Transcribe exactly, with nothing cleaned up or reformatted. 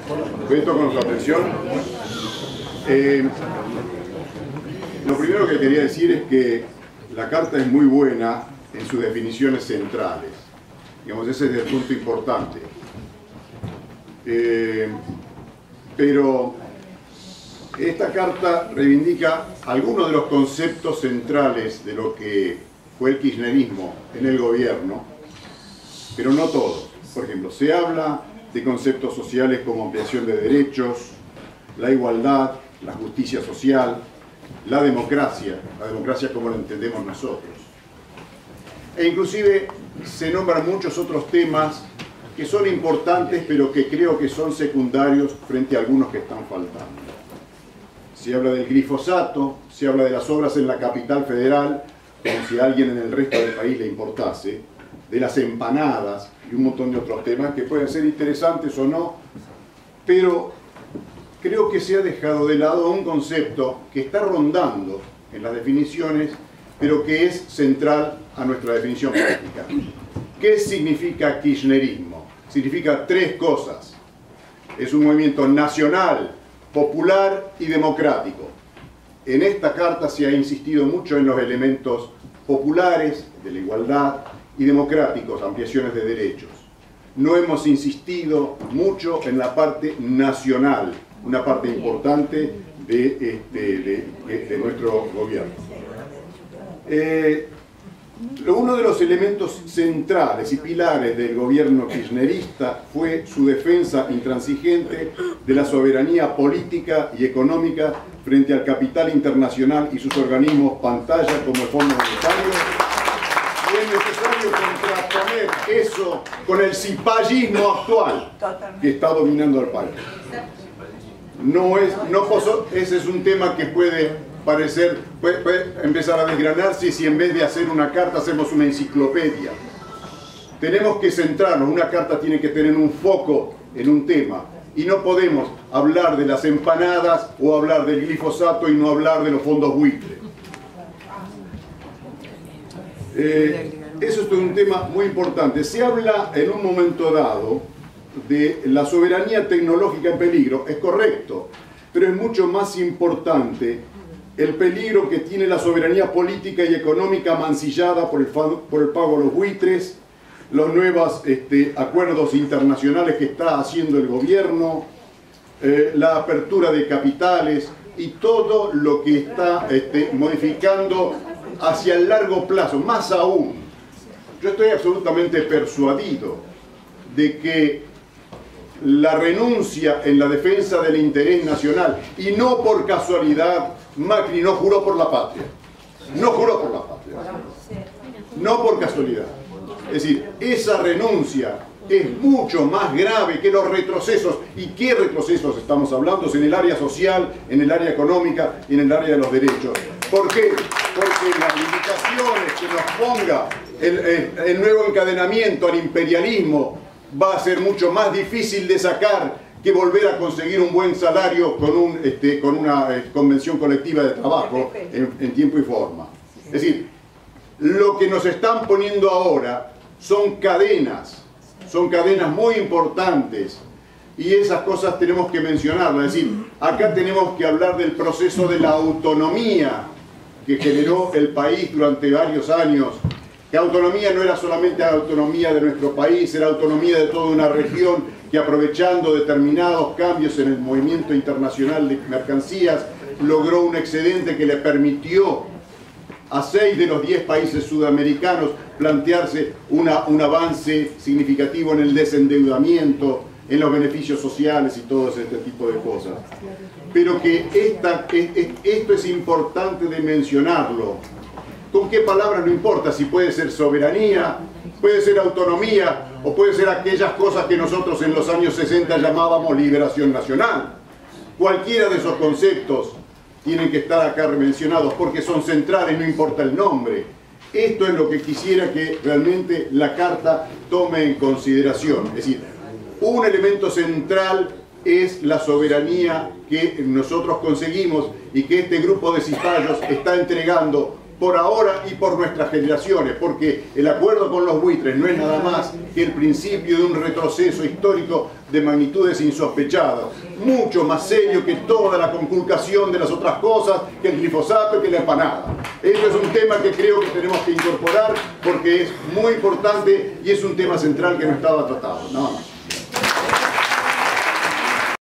Cuento con su atención. Eh, lo primero que quería decir es que la Carta es muy buena en sus definiciones centrales. Digamos, ese es el punto importante. Eh, pero esta Carta reivindica algunos de los conceptos centrales de lo que fue el kirchnerismo en el gobierno, pero no todos. Por ejemplo, se habla de conceptos sociales como ampliación de derechos, la igualdad, la justicia social, la democracia, la democracia como la entendemos nosotros. E inclusive se nombran muchos otros temas que son importantes, pero que creo que son secundarios frente a algunos que están faltando. Se habla del glifosato, se habla de las obras en la capital federal, como si a alguien en el resto del país le importase, de las empanadas y un montón de otros temas que pueden ser interesantes o no, pero creo que se ha dejado de lado un concepto que está rondando en las definiciones, pero que es central a nuestra definición política. ¿Qué significa kirchnerismo? Significa tres cosas. Es un movimiento nacional, popular y democrático. En esta Carta se ha insistido mucho en los elementos populares, de la igualdad, y democráticos, ampliaciones de derechos. No hemos insistido mucho en la parte nacional, una parte importante de, este, de, de nuestro gobierno. Eh, uno de los elementos centrales y pilares del gobierno kirchnerista fue su defensa intransigente de la soberanía política y económica frente al capital internacional y sus organismos pantalla como el Fondo Monetario. Y es necesario contraponer eso con el cipallismo actual que está dominando al país. No es, no poso, ese es un tema que puede parecer, puede, puede empezar a desgranarse si en vez de hacer una carta hacemos una enciclopedia. Tenemos que centrarnos, una carta tiene que tener un foco en un tema y no podemos hablar de las empanadas o hablar del glifosato y no hablar de los fondos buitre. Eh, eso es un tema muy importante. Se habla en un momento dado de la soberanía tecnológica en peligro, es correcto, pero es mucho más importante el peligro que tiene la soberanía política y económica mancillada por el, por el pago a los buitres, los nuevos este, acuerdos internacionales que está haciendo el gobierno, eh, la apertura de capitales y todo lo que está este, modificando hacia el largo plazo. Más aún, yo estoy absolutamente persuadido de que la renuncia en la defensa del interés nacional, y no por casualidad Macri no juró por la patria, no juró por la patria, no por casualidad. Es decir, esa renuncia es mucho más grave que los retrocesos. ¿Y qué retrocesos estamos hablando? En el área social, en el área económica y en el área de los derechos. ¿Por qué? Porque las limitaciones que nos ponga el, el, el nuevo encadenamiento al imperialismo va a ser mucho más difícil de sacar que volver a conseguir un buen salario con, un, este, con una eh, convención colectiva de trabajo en, en tiempo y forma. Es decir, lo que nos están poniendo ahora son cadenas, son cadenas muy importantes y esas cosas tenemos que mencionarlas. Es decir, acá tenemos que hablar del proceso de la autonomía que generó el país durante varios años. Que autonomía no era solamente autonomía de nuestro país, era autonomía de toda una región que, aprovechando determinados cambios en el movimiento internacional de mercancías, logró un excedente que le permitió a seis de los diez países sudamericanos plantearse una, un avance significativo en el desendeudamiento, en los beneficios sociales y todo este tipo de cosas. Pero que esta, esto es importante de mencionarlo. ¿Con qué palabra? No importa si puede ser soberanía, puede ser autonomía o puede ser aquellas cosas que nosotros en los años sesenta llamábamos liberación nacional. Cualquiera de esos conceptos tienen que estar acá mencionados porque son centrales, no importa el nombre. Esto es lo que quisiera que realmente la Carta tome en consideración. Es decir, un elemento central es la soberanía que nosotros conseguimos y que este grupo de cipayos está entregando por ahora y por nuestras generaciones, porque el acuerdo con los buitres no es nada más que el principio de un retroceso histórico de magnitudes insospechadas, mucho más serio que toda la conculcación de las otras cosas, que el glifosato, que la empanada. Eso es un tema que creo que tenemos que incorporar porque es muy importante y es un tema central que no estaba tratado. Nada más.